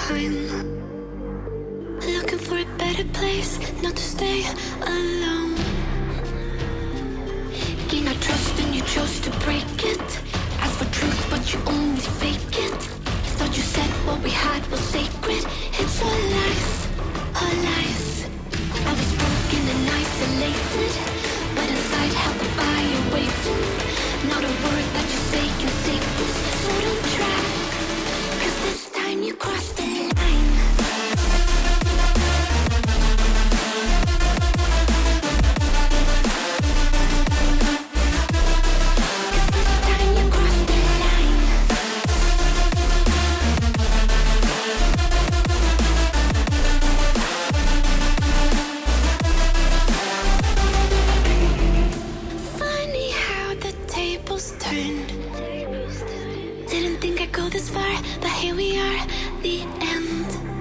time. Looking for a better place, not to stay alone. Gain our trust and you chose to break it. Ask for truth but you only fake it. Thought you said what we had was sacred. It's all lies, all lies. I was broken and isolated, but inside held the fire waiting. Not a word that you say can save this. So don't try, 'cause this time you crossed the line. Didn't think I'd go this far, but here we are, the end.